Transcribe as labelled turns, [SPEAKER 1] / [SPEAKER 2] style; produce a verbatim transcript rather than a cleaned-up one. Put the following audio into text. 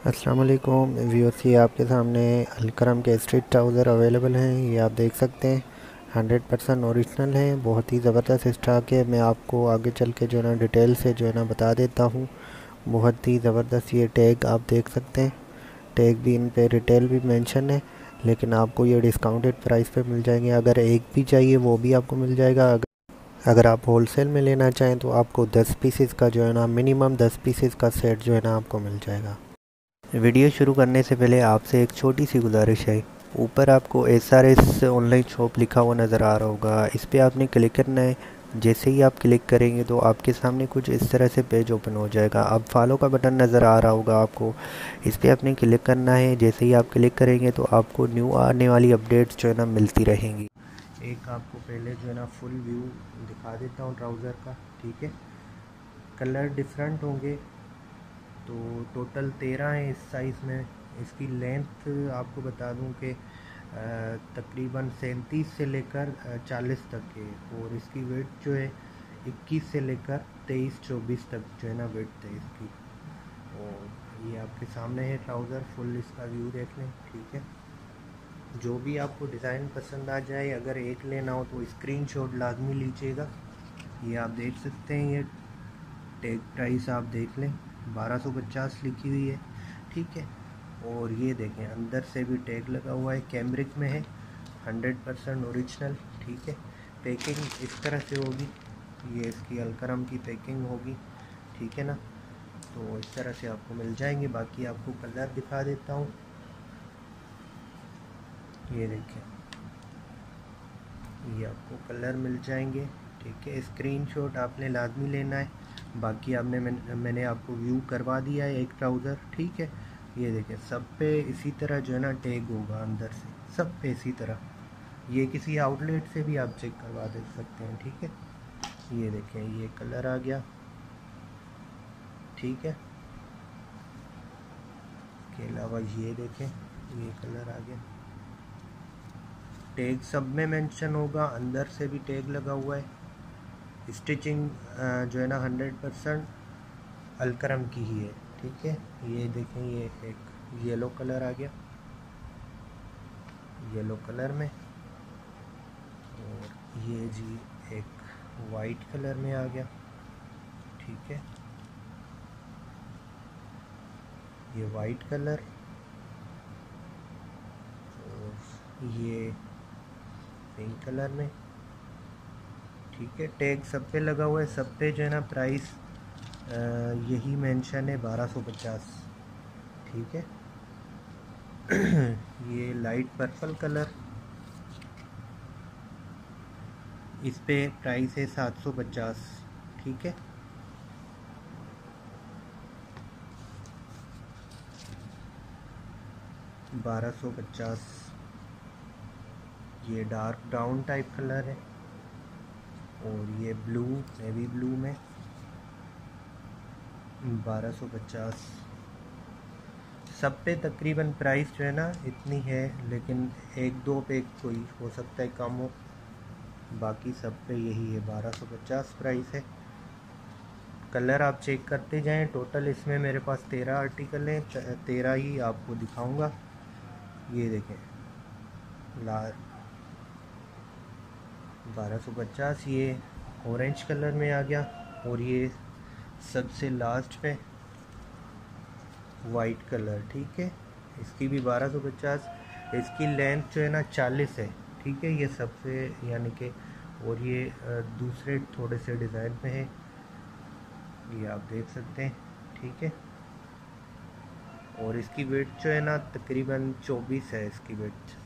[SPEAKER 1] अस्सलाम वालेकुम व्यूअर्स, ये आपके सामने अलकरम के स्ट्रीट ट्राउज़र अवेलेबल हैं। ये आप देख सकते हैं हंड्रेड परसेंट ओरिजिनल है। बहुत ही ज़बरदस्त स्टॉक है। मैं आपको आगे चल के जो है ना डिटेल से जो है ना बता देता हूँ। बहुत ही ज़बरदस्त ये टैग आप देख सकते हैं। टैग भी इन पे रिटेल भी मेंशन है, लेकिन आपको ये डिस्काउंटेड प्राइस पे मिल जाएंगे। अगर एक भी चाहिए वो भी आपको मिल जाएगा। अगर अगर आप होलसेल में लेना चाहें तो आपको दस पीसेस का जो है ना मिनिमम दस पीसेस का सेट जो है ना आपको मिल जाएगा। वीडियो शुरू करने से पहले आपसे एक छोटी सी गुजारिश है। ऊपर आपको S R S online shop लिखा हुआ नज़र आ रहा होगा, इस पर आपने क्लिक करना है। जैसे ही आप क्लिक करेंगे तो आपके सामने कुछ इस तरह से पेज ओपन हो जाएगा। अब फॉलो का बटन नज़र आ रहा होगा आपको, इस पर आपने क्लिक करना है। जैसे ही आप क्लिक करेंगे तो आपको न्यू आने वाली अपडेट्स जो है ना मिलती रहेंगी। एक आपको पहले जो है ना फुल व्यू दिखा देता हूँ ट्राउज़र का, ठीक है। कलर डिफरेंट होंगे, तो टोटल तेरह है इस साइज़ में। इसकी लेंथ आपको बता दूं कि तकरीबन सैंतीस से लेकर चालीस तक है, और इसकी वेट जो है इक्कीस से लेकर तेईस चौबीस तक जो है ना वेट है इसकी। और ये आपके सामने है ट्राउज़र, फुल इसका व्यू देख लें, ठीक है। जो भी आपको डिज़ाइन पसंद आ जाए, अगर एक लेना हो तो स्क्रीनशॉट लाजमी लीजिएगा। ये आप देख सकते हैं, ये टैग प्राइस आप देख लें बारह सौ पचास लिखी हुई है, ठीक है। और ये देखें अंदर से भी टैग लगा हुआ है, कैमरिक में है, हंड्रेड परसेंट ओरिजिनल, ठीक है। पैकिंग इस तरह से होगी, ये इसकी अलकरम की पैकिंग होगी, ठीक है ना। तो इस तरह से आपको मिल जाएंगे। बाकी आपको कलर दिखा देता हूँ, ये देखें, ये आपको कलर मिल जाएंगे, ठीक है। स्क्रीनशॉट आपने लाजमी लेना है। बाकी आपने मैं, मैंने आपको व्यू करवा दिया है एक ट्राउज़र, ठीक है। ये देखें सब पे इसी तरह जो है ना टैग होगा अंदर से, सब पे इसी तरह। ये किसी आउटलेट से भी आप चेक करवा दे सकते हैं, ठीक है। ये देखें ये कलर आ गया, ठीक है। इसके अलावा ये देखें ये कलर आ गया। टैग सब में मेंशन होगा, अंदर से भी टैग लगा हुआ है। स्टिचिंग जो है ना हंड्रेड परसेंट अलकरम की ही है, ठीक है। ये देखें ये एक येलो कलर आ गया, येलो कलर में। और ये जी एक वाइट कलर में आ गया, ठीक है। ये वाइट कलर, और ये पिंक कलर में, ठीक है। टैग सब पे लगा हुआ है, सब पे जो है ना प्राइस यही मेंशन है बारह सौ पचास, ठीक है। ये लाइट पर्पल कलर, इस पे प्राइस है सात सौ पचास, ठीक है। बारह सौ पचास। ये डार्क ब्राउन टाइप कलर है, और ये ब्लू नेवी ब्लू में बारह सौ पचास। सब पे तकरीबन प्राइस जो है ना इतनी है, लेकिन एक दो पे कोई हो सकता है कम हो, बाकी सब पे यही है बारह सौ पचास प्राइस है। कलर आप चेक करते जाएं। टोटल इसमें मेरे पास तेरह आर्टिकल हैं, तेरह ही आपको दिखाऊंगा। ये देखें लाल बारह सौ पचास, ये ऑरेंज कलर में आ गया। और ये सबसे लास्ट पे वाइट कलर, ठीक है। इसकी भी बारह सौ पचास। इसकी लेंथ जो है ना चालीस है, ठीक है। ये सबसे यानी कि, और ये दूसरे थोड़े से डिज़ाइन में है, ये आप देख सकते हैं, ठीक है। और इसकी वेट जो है ना तकरीबन चौबीस है इसकी वेट।